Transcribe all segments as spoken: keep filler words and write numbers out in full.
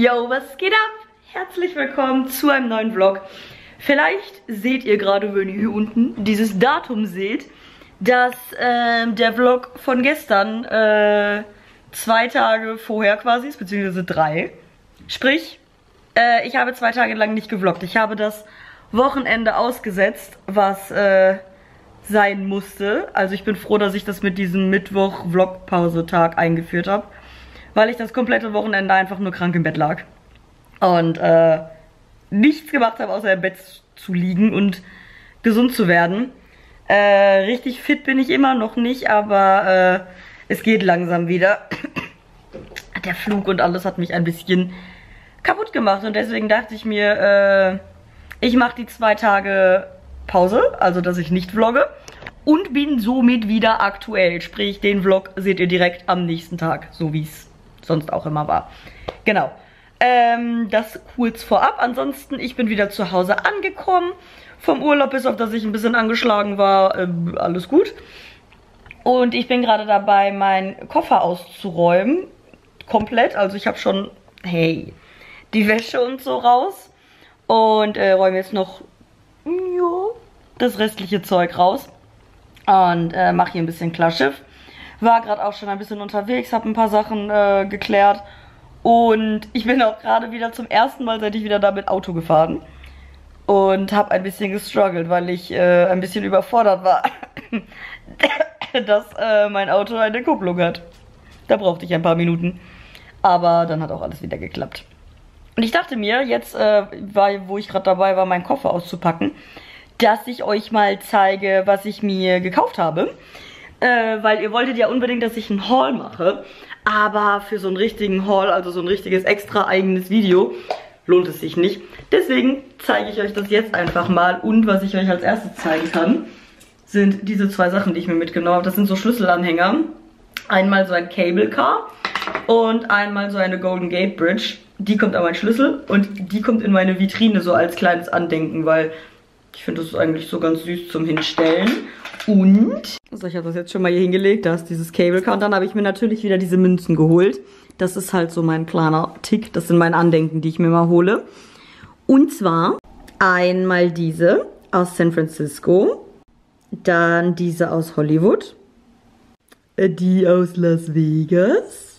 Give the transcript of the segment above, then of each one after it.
Yo, was geht ab? Herzlich willkommen zu einem neuen Vlog. Vielleicht seht ihr gerade, wenn ihr hier unten dieses Datum seht, dass äh, der Vlog von gestern äh, zwei Tage vorher quasi ist, beziehungsweise drei. Sprich, äh, ich habe zwei Tage lang nicht gevloggt. Ich habe das Wochenende ausgesetzt, was äh, sein musste. Also ich bin froh, dass ich das mit diesem Mittwoch-Vlogpause-Tag eingeführt habe, weil ich das komplette Wochenende einfach nur krank im Bett lag und äh, nichts gemacht habe, außer im Bett zu liegen und gesund zu werden. Äh, richtig fit bin ich immer noch nicht, aber äh, es geht langsam wieder. Der Flug und alles hat mich ein bisschen kaputt gemacht und deswegen dachte ich mir, äh, ich mache die zwei Tage Pause, also dass ich nicht vlogge, und bin somit wieder aktuell. Sprich, den Vlog seht ihr direkt am nächsten Tag, so wie es sonst auch immer war. Genau. Ähm, das kurz vorab. Ansonsten, ich bin wieder zu Hause angekommen vom Urlaub, bis auf dass ich ein bisschen angeschlagen war. Äh, alles gut. Und ich bin gerade dabei, meinen Koffer auszuräumen. Komplett. Also ich habe schon, hey, die Wäsche und so raus. Und äh, räume jetzt noch ja, das restliche Zeug raus. Und äh, mache hier ein bisschen Klarschiff. War gerade auch schon ein bisschen unterwegs, habe ein paar Sachen äh, geklärt. Und ich bin auch gerade wieder zum ersten Mal, seit ich wieder da bin, Auto gefahren. Und habe ein bisschen gestruggelt, weil ich äh, ein bisschen überfordert war, dass äh, mein Auto eine Kupplung hat. Da brauchte ich ein paar Minuten. Aber dann hat auch alles wieder geklappt. Und ich dachte mir, jetzt, äh, war, wo ich gerade dabei war, meinen Koffer auszupacken, dass ich euch mal zeige, was ich mir gekauft habe. Äh, weil ihr wolltet ja unbedingt, dass ich einen Haul mache. Aber für so einen richtigen Haul, also so ein richtiges extra eigenes Video, lohnt es sich nicht. Deswegen zeige ich euch das jetzt einfach mal. Und was ich euch als erstes zeigen kann, sind diese zwei Sachen, die ich mir mitgenommen habe. Das sind so Schlüsselanhänger. Einmal so ein Cable Car und einmal so eine Golden Gate Bridge. Die kommt an meinen Schlüssel und die kommt in meine Vitrine so als kleines Andenken, weil ich finde, das ist eigentlich so ganz süß zum Hinstellen. Und, also ich habe das jetzt schon mal hier hingelegt, da ist dieses Cable Car. Und dann habe ich mir natürlich wieder diese Münzen geholt. Das ist halt so mein kleiner Tick. Das sind meine Andenken, die ich mir mal hole. Und zwar einmal diese aus San Francisco. Dann diese aus Hollywood. Die aus Las Vegas.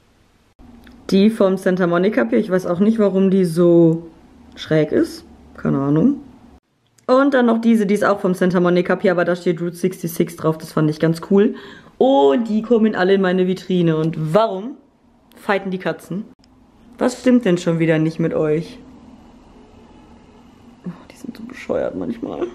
Die vom Santa Monica Pier. Ich weiß auch nicht, warum die so schräg ist. Keine Ahnung. Und dann noch diese, die ist auch vom Santa Monica Pier, aber da steht Route sechsundsechzig drauf. Das fand ich ganz cool. Und die kommen alle in meine Vitrine. Und warum fighten die Katzen? Was stimmt denn schon wieder nicht mit euch? Oh, die sind so bescheuert manchmal.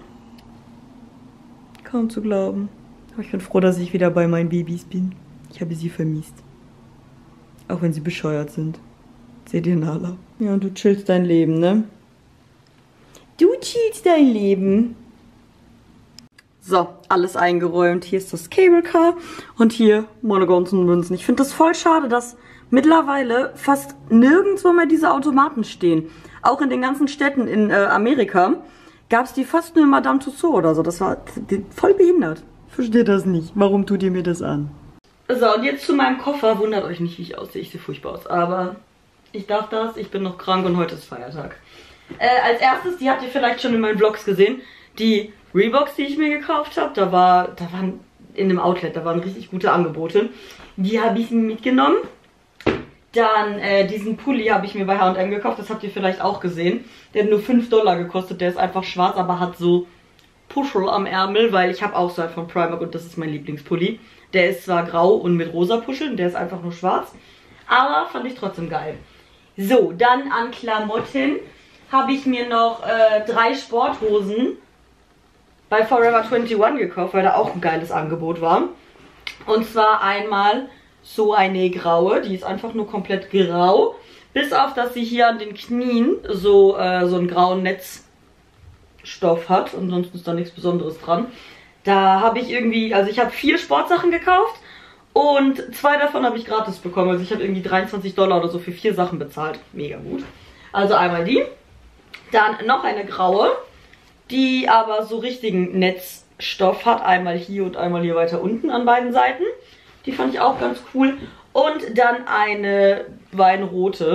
Kaum zu glauben. Aber ich bin froh, dass ich wieder bei meinen Babys bin. Ich habe sie vermisst. Auch wenn sie bescheuert sind. Seht ihr, Nala? Ja, und du chillst dein Leben, ne? Du chillst dein Leben. So, alles eingeräumt. Hier ist das Cable Car und hier meine ganzen Münzen. Ich finde das voll schade, dass mittlerweile fast nirgendwo mehr diese Automaten stehen. Auch in den ganzen Städten in äh, Amerika gab es die fast nur in Madame Tussauds oder so. Das war voll behindert. Versteht das nicht. Warum tut ihr mir das an? So, und jetzt zu meinem Koffer. Wundert euch nicht, wie ich aussehe. Ich sehe furchtbar aus. Aber ich darf das. Ich bin noch krank und heute ist Feiertag. Äh, als erstes, die habt ihr vielleicht schon in meinen Vlogs gesehen, die Reeboks, die ich mir gekauft habe. Da war, da waren in einem Outlet, da waren richtig gute Angebote. Die habe ich mir mitgenommen. Dann äh, diesen Pulli habe ich mir bei H und M gekauft, das habt ihr vielleicht auch gesehen. Der hat nur fünf Dollar gekostet, der ist einfach schwarz, aber hat so Puschel am Ärmel, weil ich habe auch so einen von Primark und das ist mein Lieblingspulli. Der ist zwar grau und mit rosa Puscheln, der ist einfach nur schwarz, aber fand ich trotzdem geil. So, dann an Klamotten habe ich mir noch äh, drei Sporthosen bei Forever einundzwanzig gekauft, weil da auch ein geiles Angebot war. Und zwar einmal so eine graue, die ist einfach nur komplett grau. Bis auf, dass sie hier an den Knien so, äh, so einen grauen Netzstoff hat. Ansonsten ist da nichts Besonderes dran. Da habe ich irgendwie, also ich habe vier Sportsachen gekauft und zwei davon habe ich gratis bekommen. Also ich habe irgendwie dreiundzwanzig Dollar oder so für vier Sachen bezahlt. Mega gut. Also einmal die. Dann noch eine graue, die aber so richtigen Netzstoff hat. Einmal hier und einmal hier weiter unten an beiden Seiten. Die fand ich auch ganz cool. Und dann eine weinrote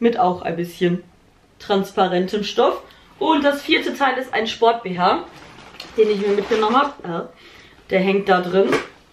mit auch ein bisschen transparentem Stoff. Und das vierte Teil ist ein Sport-B H, den ich mir mitgenommen habe. Ja, der hängt da drin.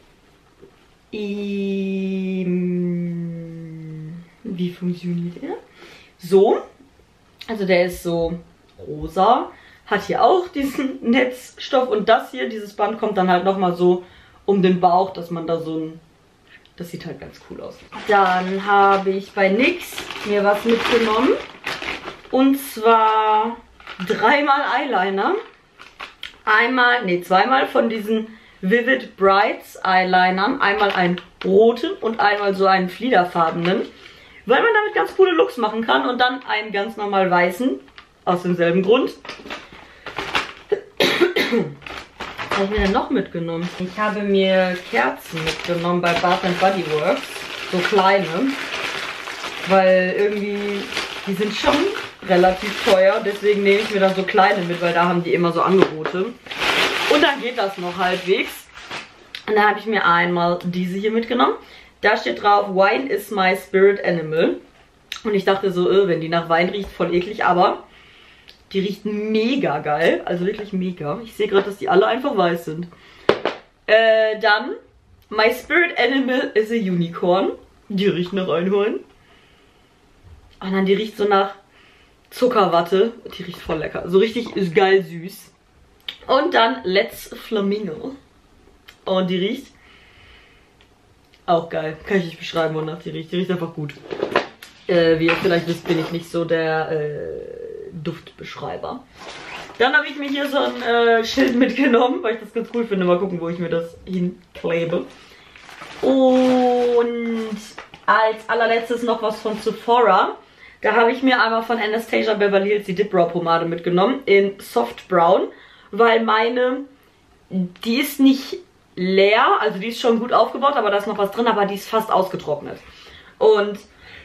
Wie funktioniert er? So. Also der ist so rosa. Hat hier auch diesen Netzstoff. Und das hier, dieses Band, kommt dann halt nochmal so um den Bauch, dass man da so ein... Das sieht halt ganz cool aus. Dann habe ich bei N Y X mir was mitgenommen. Und zwar dreimal Eyeliner. Einmal, nee, zweimal von diesen Vivid Brights Eyelinern. Einmal einen roten und einmal so einen fliederfarbenen. Weil man damit ganz coole Looks machen kann. Und dann einen ganz normal weißen. Aus demselben Grund. Was habe ich mir denn noch mitgenommen? Ich habe mir Kerzen mitgenommen bei Bath and Body Works. So kleine. Weil irgendwie, die sind schon relativ teuer. Deswegen nehme ich mir da so kleine mit, weil da haben die immer so Angebote. Und dann geht das noch halbwegs. Und da habe ich mir einmal diese hier mitgenommen. Da steht drauf, Wine is my spirit animal. Und ich dachte so, äh, wenn die nach Wein riecht, voll eklig. Aber die riecht mega geil. Also wirklich mega. Ich sehe gerade, dass die alle einfach weiß sind. Äh, dann, my spirit animal is a unicorn. Die riecht nach Einhorn. Und dann die riecht so nach Zuckerwatte. Die riecht voll lecker. So richtig ist geil süß. Und dann Let's Flamingo. Und die riecht auch geil. Kann ich nicht beschreiben, wonach die riecht. Die riecht einfach gut. Äh, wie ihr vielleicht wisst, bin ich nicht so der äh, Duftbeschreiber. Dann habe ich mir hier so ein äh, Schild mitgenommen, weil ich das ganz cool finde. Mal gucken, wo ich mir das hinklebe. Und als allerletztes noch was von Sephora. Da habe ich mir einmal von Anastasia Beverly Hills die Dip Brow Pomade mitgenommen in Soft Brown. Weil meine, die ist nicht leer, also die ist schon gut aufgebaut, aber da ist noch was drin, aber die ist fast ausgetrocknet. Und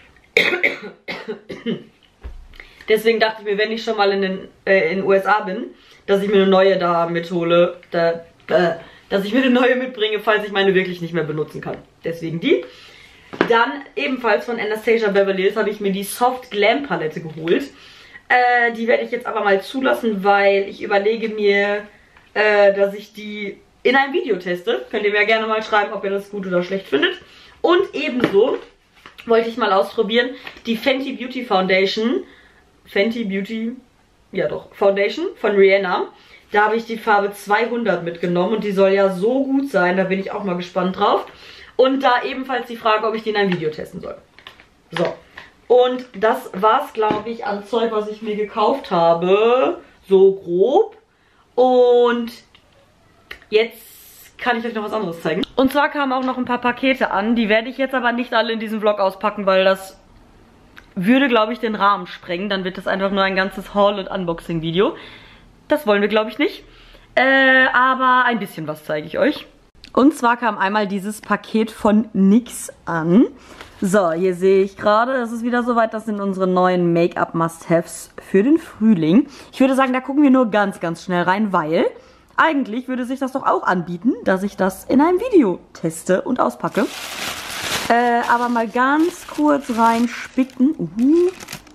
deswegen dachte ich mir, wenn ich schon mal in den äh, in den U S A bin, dass ich mir eine neue da mithole, da, äh, dass ich mir eine neue mitbringe, falls ich meine wirklich nicht mehr benutzen kann. Deswegen die. Dann ebenfalls von Anastasia Beverly Hills habe ich mir die Soft Glam Palette geholt. Äh, die werde ich jetzt aber mal zulassen, weil ich überlege mir, äh, dass ich die in einem Video teste. Könnt ihr mir ja gerne mal schreiben, ob ihr das gut oder schlecht findet. Und ebenso wollte ich mal ausprobieren die Fenty Beauty Foundation. Fenty Beauty, ja doch, Foundation von Rihanna. Da habe ich die Farbe zweihundert mitgenommen und die soll ja so gut sein. Da bin ich auch mal gespannt drauf. Und da ebenfalls die Frage, ob ich die in einem Video testen soll. So. Und das war's, glaube ich, an Zeug, was ich mir gekauft habe. So grob. Und jetzt kann ich euch noch was anderes zeigen. Und zwar kamen auch noch ein paar Pakete an. Die werde ich jetzt aber nicht alle in diesem Vlog auspacken, weil das würde, glaube ich, den Rahmen sprengen. Dann wird das einfach nur ein ganzes Haul- und Unboxing-Video. Das wollen wir, glaube ich, nicht. Äh, aber ein bisschen was zeige ich euch. Und zwar kam einmal dieses Paket von N Y X an. So, hier sehe ich gerade, das ist wieder soweit, das sind unsere neuen Make-up-Must-Haves für den Frühling. Ich würde sagen, da gucken wir nur ganz, ganz schnell rein, weil eigentlich würde sich das doch auch anbieten, dass ich das in einem Video teste und auspacke. Äh, aber mal ganz kurz reinspicken. Uh,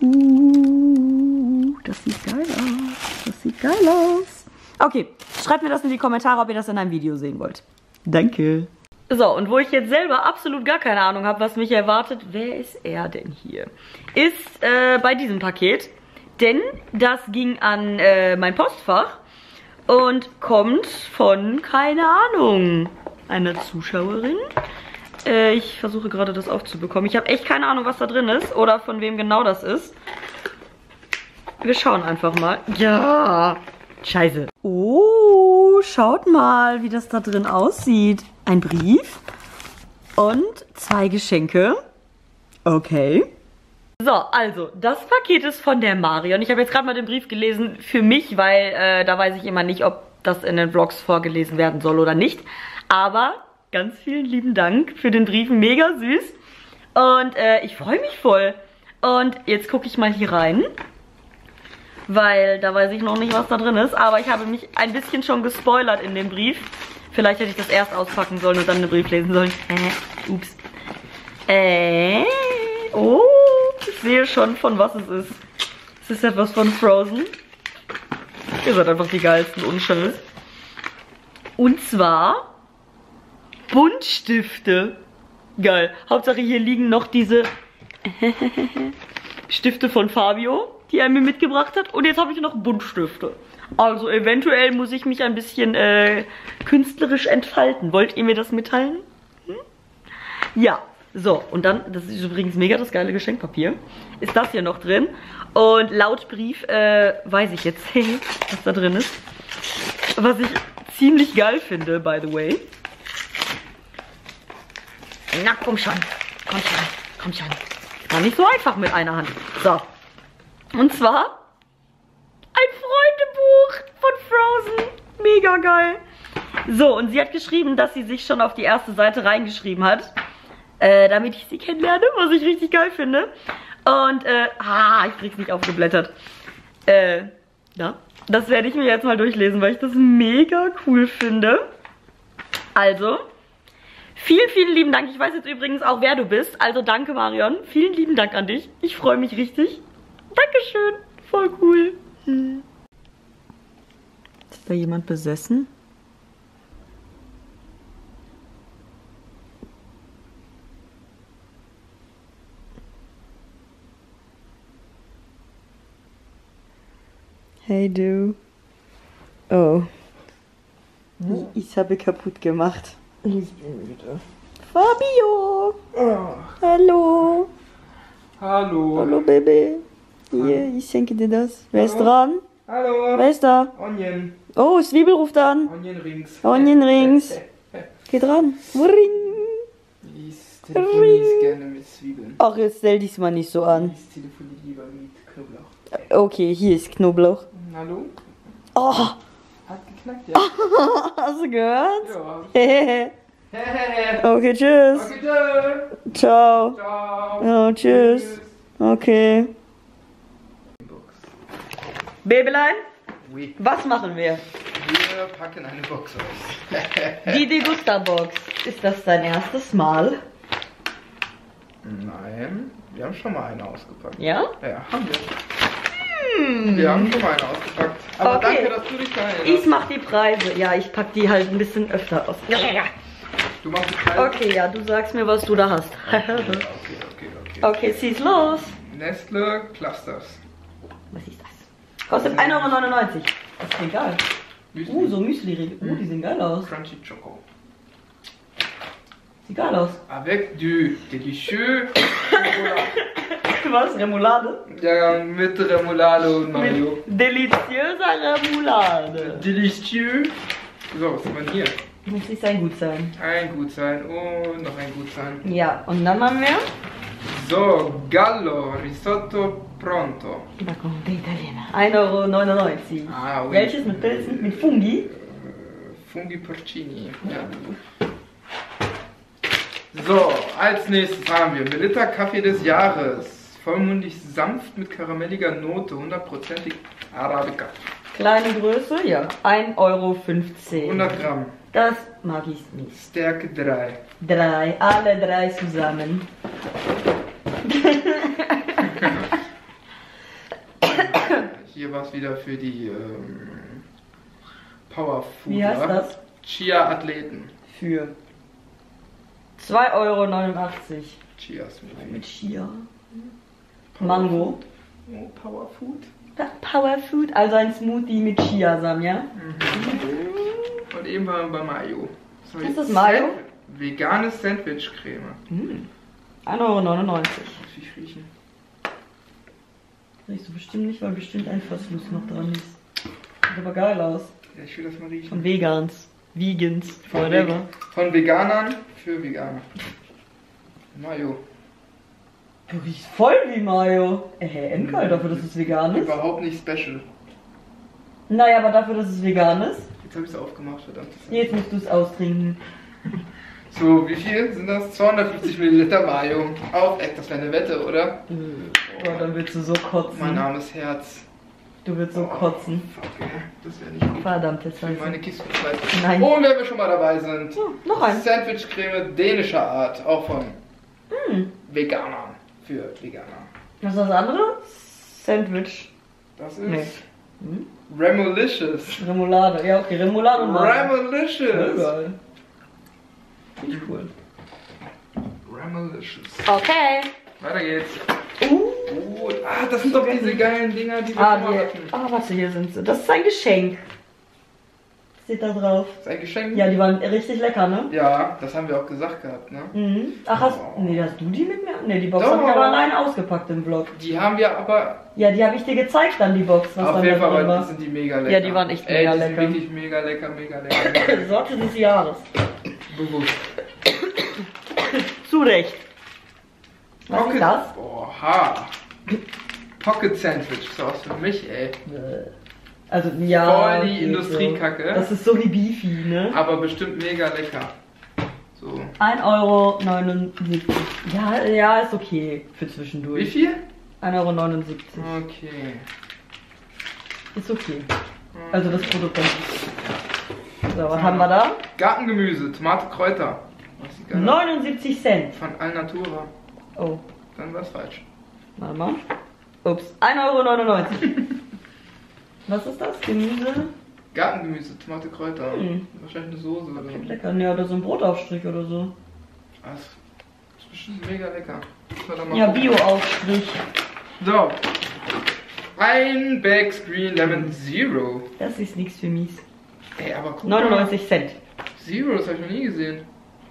uh, das sieht geil aus. Das sieht geil aus. Okay, schreibt mir das in die Kommentare, ob ihr das in einem Video sehen wollt. Danke. So, und wo ich jetzt selber absolut gar keine Ahnung habe, was mich erwartet, wer ist er denn hier? Ist äh, bei diesem Paket, denn das ging an äh, mein Postfach und kommt von, keine Ahnung, einer Zuschauerin. Äh, ich versuche gerade das aufzubekommen. Ich habe echt keine Ahnung, was da drin ist oder von wem genau das ist. Wir schauen einfach mal. Ja, scheiße. Oh, schaut mal, wie das da drin aussieht. Ein Brief und zwei Geschenke. Okay. So, also, das Paket ist von der Marion. Ich habe jetzt gerade mal den Brief gelesen für mich, weil äh, da weiß ich immer nicht, ob das in den Vlogs vorgelesen werden soll oder nicht. Aber ganz vielen lieben Dank für den Brief. Mega süß. Und äh, ich freue mich voll. Und jetzt gucke ich mal hier rein. Weil da weiß ich noch nicht, was da drin ist. Aber ich habe mich ein bisschen schon gespoilert in dem Brief. Vielleicht hätte ich das erst auspacken sollen und dann den Brief lesen sollen. Äh, ups. Äh, oh, sehe schon, von was es ist. Es ist etwas von Frozen. Ihr seid einfach die geilsten Unschuld. Und zwar Buntstifte. Geil. Hauptsache hier liegen noch diese Stifte von Fabio, die er mir mitgebracht hat. Und jetzt habe ich noch Buntstifte. Also eventuell muss ich mich ein bisschen äh, künstlerisch entfalten. Wollt ihr mir das mitteilen? Hm? Ja. So, und dann, das ist übrigens mega das geile Geschenkpapier, ist das hier noch drin. Und laut Brief äh, weiß ich jetzt, was da drin ist. Was ich ziemlich geil finde, by the way. Na, komm schon. Komm schon. Komm schon. War nicht so einfach mit einer Hand. So. Und zwar ein Freundebuch von Frozen. Mega geil. So, und sie hat geschrieben, dass sie sich schon auf die erste Seite reingeschrieben hat. Äh, damit ich sie kennenlerne, was ich richtig geil finde. Und, äh, ah, ich krieg's nicht aufgeblättert. Äh, ja. Das werde ich mir jetzt mal durchlesen, weil ich das mega cool finde. Also, vielen, vielen lieben Dank. Ich weiß jetzt übrigens auch, wer du bist. Also danke, Marion. Vielen lieben Dank an dich. Ich freue mich richtig. Dankeschön. Voll cool. Hm. Ist da jemand besessen? Hey du. Oh. Ja. Ich habe kaputt gemacht. Ich bin wieder. Fabio. Oh. Hallo. Hallo. Hallo Baby. Hier, ich schenke dir das. Wer ist Hallo. dran? Hallo. Wer ist da? Onion. Oh, Zwiebel ruft an. Onion Rings. Onion Rings. Geh dran. Ring. Ich telefoniere gerne mit Zwiebeln. Ach, jetzt stell diesmal nicht so an. Ich telefoniere lieber mit Knoblauch. Okay, hier ist Knoblauch. Hallo? Oh, Hat geknackt, ja? hast du gehört? Ja. Hehehe. Hehehe. Okay, tschüss. Okay, tschö. Ciao. Ciao. Ja, tschüss. Okay. Babylein, Oui. was machen wir? Wir packen eine Box aus. Die Degusta-Box. Ist das dein erstes Mal? Nein, wir haben schon mal eine ausgepackt. Ja? Ja, haben wir. Hm. Wir haben schon mal eine ausgepackt. Aber Okay. danke, dass du dich da erinnerst. Ich mach die Preise. Ja, ich pack die halt ein bisschen öfter aus. Du machst die Preise? Okay, ja, du sagst mir, was du da hast. Okay, okay, okay. Okay, Okay, zieh's los. Nestle Clusters. Was ist das? Kostet ein Euro neunundneunzig. Das klingt geil. Müsli. Uh, so Müsli. Uh, die sehen geil aus. Crunchy Choco. Sieht geil aus. Avec du délicieux Chocolat. Was? Remoulade? Ja, mit Remoulade und Mayo. Mit deliziöser Remoulade. Delicieux. So, was hat man hier? Muss nicht sein Gutsein. Ein Gutsein und noch ein Gutsein. Ja, und dann haben wir... So, Gallo Risotto Pronto. Da kommt der Italiener. ein Euro neunundneunzig. Ah, oui. Welches mit Pilzen? Mit Fungi? Äh, Fungi Porcini. Ja. So, als nächstes haben wir Melitta Kaffee des Jahres. Vollmundig sanft mit karamelliger Note, hundertprozentig Arabica. Kleine Größe, ja. ein Euro fünfzehn. hundert Gramm. Das mag ich nicht. Stärke drei. Drei, alle drei zusammen. Hier war es wieder für die ähm, Power Food. Wie heißt das? Chia Athleten. Für zwei Euro neunundachtzig. Chia Smoothie. Mit Chia. Power Mango. Food. Oh, Power Food. Das Power Food, also ein Smoothie mit Chiasamen, ja? Mhm. Und eben waren wir bei Mayo. So, Ist das Mayo? Sand- Veganes Sandwich-Creme. Mm. ein Euro neunundneunzig. Muss ich riechen. Riechst du bestimmt nicht, weil bestimmt ein Verschluss noch dran ist. Sieht aber geil aus. Ja, ich will das mal riechen. Von Vegans. Vegans. Von, Whatever. Ve von Veganern für Veganer. Mayo. Du riechst voll wie Mayo. Äh, hey, endgeil dafür, dass es vegan ist. Überhaupt nicht special. Naja, aber dafür, dass es vegan ist. Jetzt habe ich es aufgemacht, verdammt. Jetzt musst du es austrinken. So, wie viel sind das? zweihundertfünfzig Milliliter Mayo. Auf Eck, das wäre eine Wette, oder? Oh, dann willst du so kotzen. Mein Name ist Herz. Du willst so kotzen. Okay, das wäre nicht gut. Verdammte Für Scheiße. meine Kissenzeit. Nein. Und wenn wir schon mal dabei sind, Oh, noch ein. Sandwich-Creme dänischer Art, auch von Mm. Veganern. Für Veganer. Was ist das andere? Sandwich. Das ist Nee. Hm? Remolicious. Remoulade. Ja, okay, Remoulade und Mayo. Remolicious. Geil. Finde ich cool. Remolicious. Okay. Weiter geht's. Uh. Oh, ah, das sind doch diese geilen Dinger, die wir Ah, schon mal die, hatten. ah, warte, hier sind sie. Das ist ein Geschenk. Steht da drauf. Das ist ein Geschenk? Ja, die waren richtig lecker, ne? Ja, das haben wir auch gesagt gehabt, ne? Mhm. Ach, hast, Oh. nee, hast du die mit mir? Nee, die Box Doch. habe ich aber alleine ausgepackt im Vlog. Die haben wir aber Ja, die habe ich dir gezeigt dann, die Box, was auf dann jeden da Fall, drin weil war. die sind die mega lecker. Ja, die waren echt Ey, mega die lecker. sind wirklich mega lecker, mega lecker. Sorte des Jahres. Bewusst. Zu Recht. Was ist das? Oha. Pocket Sandwich, ist auch was für mich, ey. Also, ja. Voll die okay, Industriekacke. So. Das ist so wie Beefy, ne? Aber bestimmt mega lecker. So. ein Euro neunundsiebzig. Ja, ja, ist okay für Wie zwischendurch. viel? ein Euro neunundsiebzig. Okay. Ist okay. Also das Produkt an sich. So, was haben wir da? Gartengemüse, Tomate, Kräuter. Was ist geil? neunundsiebzig Cent. Von Alnatura. Oh, Dann war's falsch. warte mal. Ups, ein Euro neunundneunzig. Was ist das? Gemüse? Gartengemüse, Tomate, Kräuter. Hm. Wahrscheinlich eine Soße oder so. Lecker, ne, oder so ein Brotaufstrich oder so. Das ist bestimmt mega lecker. Müssen wir da mal Ja, gucken. Bio-Aufstrich. So. Ein Beck's Green Lemon Zero. Das ist nichts für mies. Ey, aber guck mal. neunundneunzig Cent. Zero, das habe ich noch nie gesehen.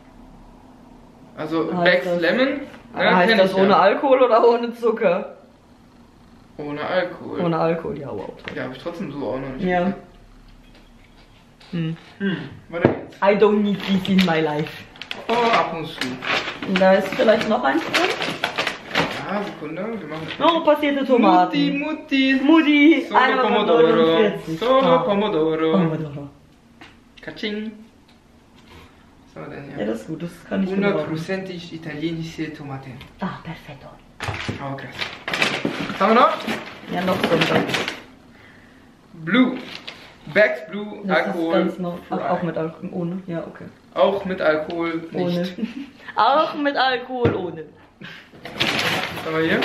Also Heißt Beck's das- Lemon, Aber ja, heißt kenn das ich ohne ja. Alkohol oder ohne Zucker? Ohne Alkohol. Ohne Alkohol, ja, wow. Ja, habe ich trotzdem so auch noch nicht Ja. gesehen. Hm. Hm, weiter geht's. I don't need this in my life. Oh, ab und zu. Und da ist vielleicht noch eins drin. Ja, Sekunde, wir machen Oh, passierte Tomaten. Mutti, Mutti. Mutti, Solo ein Euro Pomodoro. neunundvierzig. Solo Ah. Pomodoro. Pomodoro. Kaching. Was haben wir denn Ja, hier? das ist gut, das kann ich gebrauchen. hundertprozentig italienische Tomaten. Ah, perfetto. Oh, krass. Was haben wir noch? Ja, noch so ein Blue. Beck's Blue, Das Alkohol. ist ganz noch. Ach, auch mit Alkohol. Ohne. Ja, okay. Auch mit Alkohol nicht. Ohne. Auch mit Alkohol ohne. Was haben wir hier?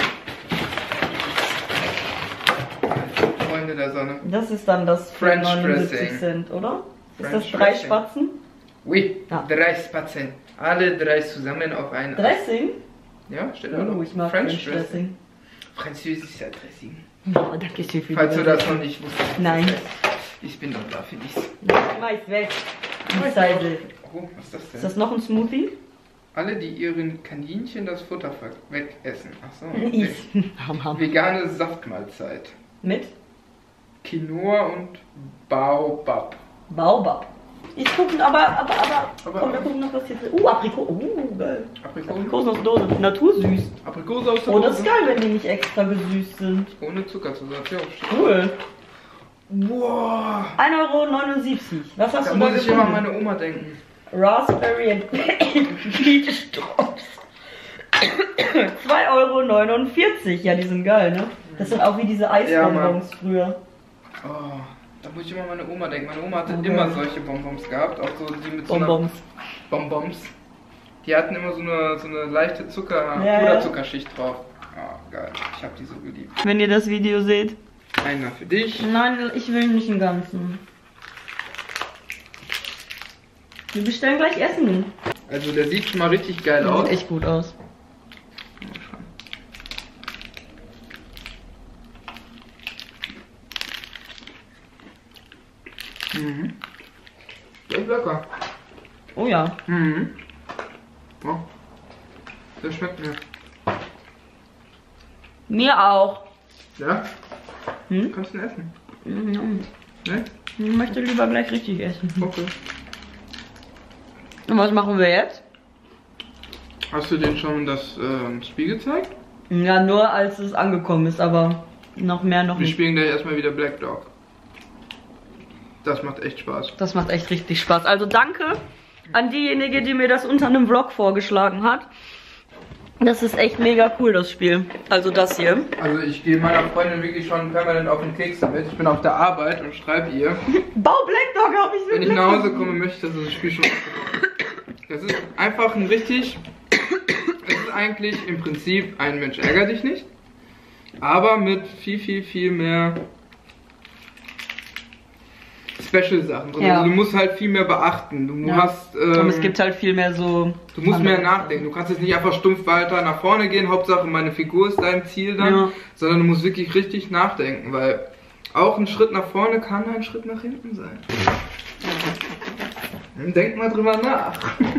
Freunde der Sonne. Das ist dann das für French neunundsiebzig Dressing. Cent, oder? Ist French das drei Dressing. Spatzen? Oui, Ja. drei Spatzen. Alle drei zusammen auf einen. Dressing? Ja, steht da Oh, noch. ich mag French Dressing. Französischer Dressing. Oh, danke schön für Falls die du das noch nicht wusstest. Nein. Ich bin doch da für dich. Mais weg. Die Seite. Oh, was ist das denn? Ist das noch ein Smoothie? Alle, die ihren Kaninchen das Futter ver- wegessen. Achso. Is. Ham, ham. Vegane Saftmahlzeit. Mit Quinoa und Baobab. Baobab. Ich gucken, aber, aber, aber, Aber- komm, wir gucken noch, was hier drin ist. Uh, Aprikot. Uh, geil. Aprikosen. Aprikosen aus der Dose. Natursüß. Aprikose aus der Oh, das ist Dose. geil, wenn die nicht extra gesüßt sind. Ohne Zuckerzusatz. Ja, steht. Cool. Wow. ein Euro neunundsiebzig. Was hast Da du da muss ich immer an gefunden? meine Oma denken. Raspberry and Peach Drops. zwei Euro neunundvierzig. Ja, die sind geil, ne? Das sind auch wie diese Eisbonbons früher. Oh, da muss ich immer an meine Oma denken. Meine Oma hatte Okay. immer solche Bonbons gehabt. Auch so die mit so Bonbons. einer Bonbons. Die hatten immer so eine, so eine leichte Zucker, Ja, ja. Puderzuckerschicht drauf. Ah, geil. Ich hab die so geliebt. Wenn ihr das Video seht. Einer für dich. Nein, ich will nicht den ganzen. Wir bestellen gleich Essen. Also der sieht schon mal richtig geil Der aus. sieht echt gut aus. Mal schauen. Mhm. Der ist lecker. Oh ja. Mhm. Oh. Der schmeckt mir. Mir auch. Ja? Hm? Kannst du ihn essen? Mhm. Ne? Ich möchte lieber gleich richtig essen. Okay. Und was machen wir jetzt? Hast du denen schon das ähm, Spiel gezeigt? Ja, nur als es angekommen ist, aber noch mehr noch Wir nicht. spielen gleich erstmal wieder Black Dog. Das macht echt Spaß. Das macht echt richtig Spaß. Also danke an diejenige, die mir das unter einem Vlog vorgeschlagen hat. Das ist echt mega cool, das Spiel. Also das hier. Also ich gehe meiner Freundin wirklich schon permanent auf den Keks damit. Ich bin auf der Arbeit und schreibe ihr. Bau Black Dog habe ich Wenn ich wirklich. nach Hause komme, möchte ich, dass das Spiel schon. Das ist einfach ein richtig. Es ist eigentlich im Prinzip ein Mensch ärger dich nicht. Aber mit viel, viel, viel mehr Special-Sachen. Ja. Also du musst halt viel mehr beachten. Du Ja. hast. Ähm, Und es gibt halt viel mehr so. Du musst mehr andere- nachdenken. Du kannst jetzt nicht einfach stumpf weiter nach vorne gehen, Hauptsache meine Figur ist dein Ziel dann, Ja. sondern du musst wirklich richtig nachdenken, weil auch ein Schritt nach vorne kann ein Schritt nach hinten sein. Denk mal drüber nach.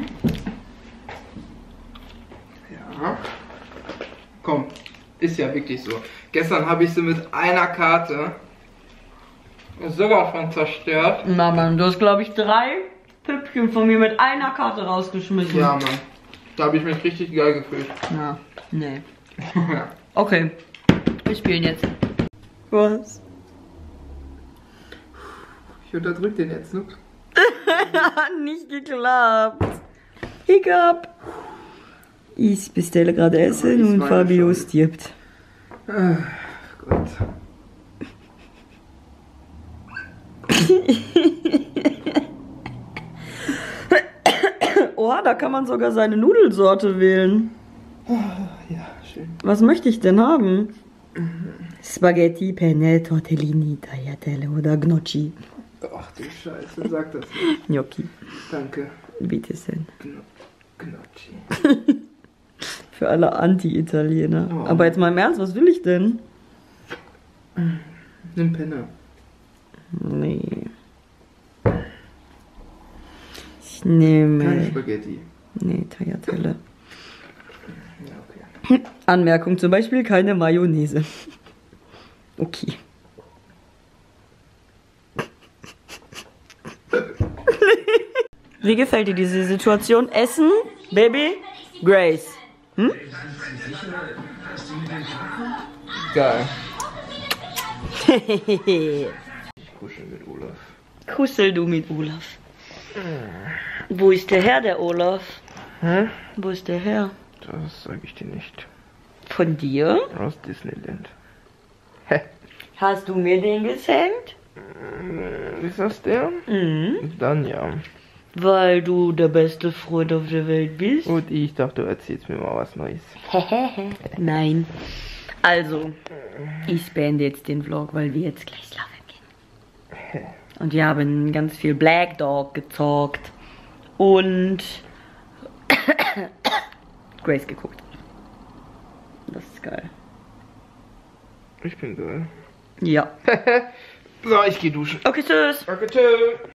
Ja. Komm, ist ja wirklich so. Gestern habe ich sie mit einer Karte sowas von zerstört. Na Mann, du hast glaube ich drei Püppchen von mir mit einer Karte rausgeschmissen. Ja, Mann. Da habe ich mich richtig geil gefühlt. Ja, nee. Ja. Okay, wir spielen jetzt. Was? Ich unterdrück den jetzt, ne? Nicht geklappt. Hiccup. Ich bestelle gerade Essen ich und meine Fabio schon. stirbt. Ach Gott. Oh, da kann man sogar seine Nudelsorte wählen. Ja, schön. Was möchte ich denn haben? Spaghetti, Penne, Tortellini, Tagliatelle oder Gnocchi. Ach du Scheiße, sag das nicht. Gnocchi, Danke. bitteschön. Gno Gnocchi. Für alle Anti-Italiener. Oh. Aber jetzt mal im Ernst, was will ich denn? Nimm Penne. Nee. Ich Keine nehme... Spaghetti. Nee, Tagliatelle. Ja, okay. Anmerkung zum Beispiel, keine Mayonnaise. Okay. Wie gefällt dir diese Situation? Essen, Baby, Grace. Hm? Geil. Ich kuschel mit Olaf. Kussel du mit Olaf. Wo ist der Herr, der Olaf? Hä? Wo ist der Herr? Das sage ich dir nicht. Von dir? Aus Disneyland. Hast du mir den geschenkt? Ist das der? Mhm. Dann ja. Weil du der beste Freund auf der Welt bist? Und ich dachte, du erzählst mir mal was Neues. Nein. Also, ich beende jetzt den Vlog, weil wir jetzt gleich schlafen gehen. Und wir haben ganz viel Black Dog gezockt und Grace geguckt. Das ist geil. Ich bin geil. Ja. So, ich geh duschen. Okay, tschüss. Danke, tschüss.